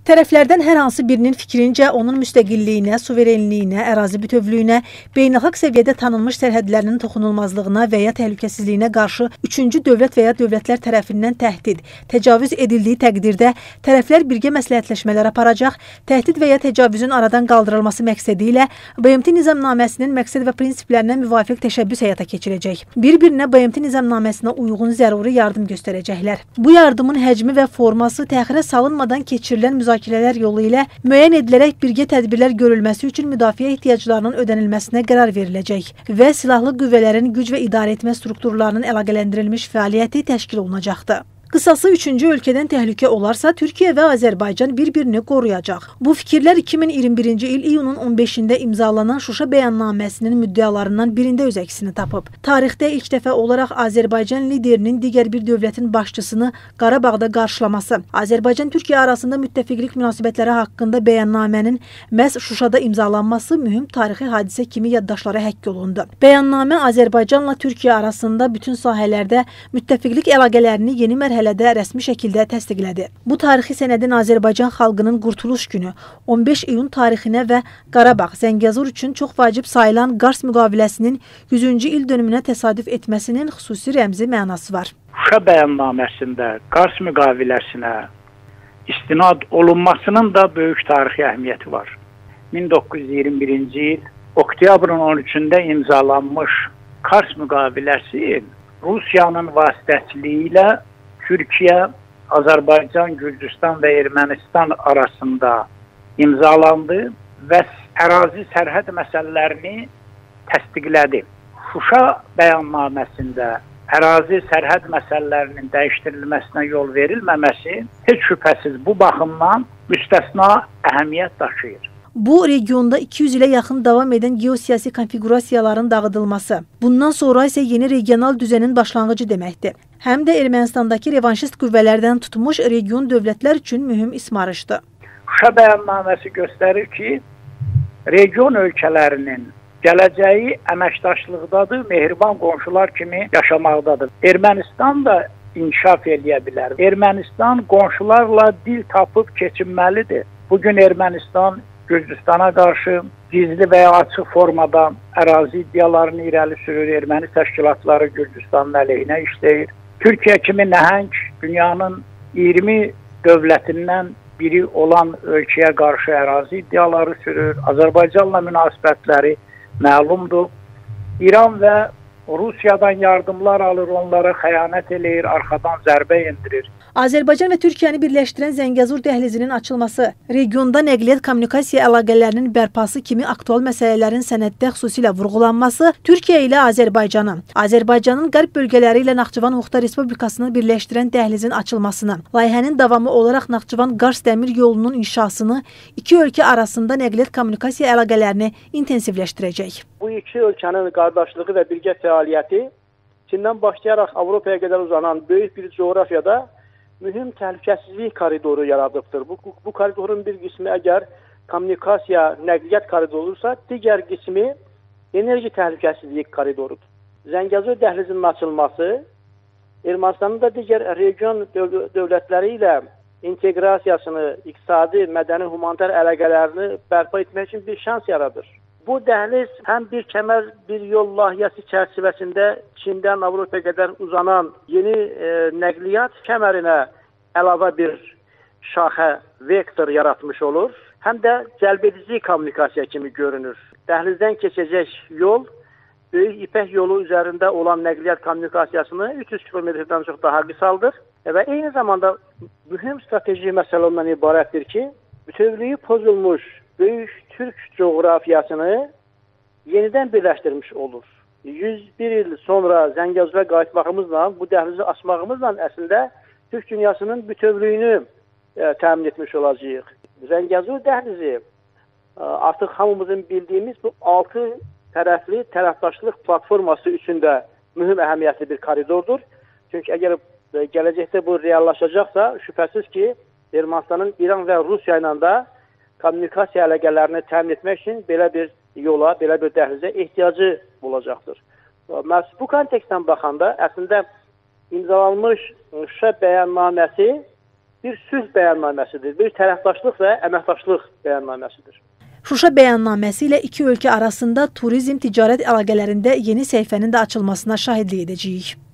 Tərəflərdən hər hansı birinin fikrincə onun müstəqilliyinə, suverenliyinə, ərazi bütövlüyünə, beynəlxalq səviyyədə tanınmış sərhədlərinin toxunulmazlığına və ya təhlükəsizliyinə qarşı üçüncü dövlət və ya dövlətlər tərəfindən təhdid, təcavüz edildiyi təqdirdə tərəflər birgə məsləhətləşmələr aparacaq, təhdid və ya təcavüzün aradan qaldırılması məqsədi ilə BMT Nizamnaməsinin məqsəd və prinsiplərinə müvafiq təşəbbüs həyata keçirəcək. Bir-birinə BMT Nizamnaməsinə uyğun zəruri yardım göstərəcəklər. Bu yardımın həcmi və forması təxirə salınmadan keçirilən müzakirələr yolu ilə müəyyən edilərək birgə tədbirlər görülməsi üçün müdafiə ehtiyaclarının ödənilməsinə qərar veriləcək və silahlı qüvvələrin güc və idarəetmə strukturlarının əlaqələndirilmiş fəaliyyəti təşkil olunacaqdır. Qısası üçüncü ölkədən təhlükə olarsa, Türkiyə və Azərbaycan bir-birini qoruyacaq. Bu fikirlər 2021-ci il iyunun 15-də imzalanan Şuşa bəyannaməsinin müddəalarından birində öz əksini tapıb. Tarixdə ilk dəfə olaraq Azərbaycan liderinin digər bir dövlətin başçısını Qarabağda qarşılaması, Azərbaycan-Türkiyə arasında müttəfiqlik münasibətləri haqqında bəyannamənin məhz Şuşada imzalanması mühüm tarixi hadisə kimi yaddaşlara həkk olundu. Bəyannamə Azərbaycanla Türkiyə arasında bütün sahələrdə müttəfiqlik əlaqələrini yeni mərhələdə rəsmi şəkildə təsdiqlədi. Bu tarixi sənədin Azərbaycan xalqının Qurtuluş günü 15 iyun tarixinə və Qarabağ, Zəngəzur üçün çox vacib sayılan Qars müqaviləsinin 100-cü il dönümünə təsadüf etməsinin xüsusi rəmzi mənası var. Şuşa bəyannaməsində Qars müqaviləsinə istinad olunmasının da böyük tarixi əhəmiyyəti var. 1921-ci il oktyabrın 13-də imzalanmış Qars müqaviləsi Rusiyanın vasitəçiliyi ilə Türkiyə, Azərbaycan, Gürcüstan və Ermənistan arasında imzalandı və ərazi sərhəd məsələlərini təsdiqlədi. Şuşa bəyannaməsində ərazi sərhəd məsələlərinin dəyişdirilməsinə yol verilməməsi heç şübhəsiz bu baxımdan müstəsna əhəmiyyət daşıyır. Bu, regionda 200 ilə yaxın davam edən geosiyasi konfigurasiyaların dağıdılması, bundan sonra isə yeni regional düzənin başlanğıcı deməkdir. Həm də Ermənistandakı revanşist qüvvələrdən tutmuş region dövlətlər üçün mühüm ismarışdır. Şuşa bəyannaməsi göstərir ki, region ölkələrinin gələcəyi əməkdaşlıqdadır, mehriban qonşular kimi yaşamaqdadır. Ermənistan da inkişaf edə bilər. Ermənistan qonşularla dil tapıb keçinməlidir. Bugün Ermənistan Gürcüstana qarşı gizli və ya açıq formada ərazi iddialarını irəli sürür, erməni təşkilatları Gürcüstanın əleyhinə işləyir. Türkiyə kimi nəhəng dünyanın 20 dövlətindən biri olan ölkəyə qarşı ərazi iddiaları sürür. Azərbaycanla münasibətləri məlumdur. İran və Rusiyadan yardımlar alır, onlara xəyanət eləyir, arxadan zərbə endirir. Azərbaycan və Türkiyəni birləşdirən Zəngəzur dəhlizinin açılması, regionda nəqliyyat kommunikasiya əlaqələrinin bərpası kimi aktual məsələlərin sənəddə xüsusilə vurğulanması Türkiyə ilə Azərbaycanı, Azərbaycanın qərb bölgələri ilə Naxçıvan Muxtar Respublikasını birləşdirən dəhlizin açılmasını, layihənin davamı olaraq Naxçıvan-Qars dəmir yolunun inşasını, iki ölkə arasında nəqliyyat kommunikasiya əlaqələrini intensivləşdirəcək. Bu iki ölkənin qardaşlığı və birgə fəaliyyəti Çindən başlayaraq Avropaya qədər uzanan böyük bir coğrafiyada mühüm təhlükəsizlik koridoru yaradıbdır. Bu koridorun bir qismi əgər kommunikasiya, nəqliyyat koridoru olursa, digər qismi enerji təhlükəsizlik koridorudur. Zəngəzur dəhlizinin açılması Ermənistanın da digər region dövlətləri ilə inteqrasiyasını, iqtisadi, mədəni, humanitar əlaqələrini bərpa etmək üçün bir şans yaradır. Bu dəhliz həm bir kəmər, bir yol layihəsi çərçivəsində Çindən Avropaya qədər uzanan yeni nəqliyyat kəmərinə əlavə bir şaxə, vektor yaratmış olur. Həm də cəlbedici kommunikasiya kimi görünür. Dəhlizdən keçəcək yol, Böyük İpək yolu üzərində olan nəqliyyat kommunikasiyasını 300 kilometrdən çox daha qısaldır və eyni zamanda mühüm strateji məsələ ondan ibarətdir ki, bütövlüyü pozulmuş böyük Türk coğrafiyasını yenidən birləşdirmiş olur. 101 il sonra Zəngəzura qayıtmağımızla, bu dəhlizi açmağımızla əslində Türk dünyasının bütövlüyünü təmin etmiş olacağıq. Zəngəzur dəhlizi artıq hamımızın bildiyimiz bu 6 tərəfli tərəfdaşlıq platforması üçün də mühüm əhəmiyyətli bir koridordur. Çünki əgər gələcəkdə bu reallaşacaqsa, şübhəsiz ki, Ermənistanın İran və Rusiya ilə də kommunikasiya əlaqələrini təmin etmək üçün belə bir yola, belə bir dəhlizə ehtiyacı olacaqdır. Bu kontekstdən baxanda əslində imzalanmış Şuşa bəyannaməsi bir sülh bəyannaməsidir, bir tərəfdaşlıq və əməkdaşlıq bəyannaməsidir. Şuşa bəyannaməsi ilə iki ölkə arasında turizm, ticarət əlaqələrində yeni səhifənin də açılmasına şahidlik edəcəyik.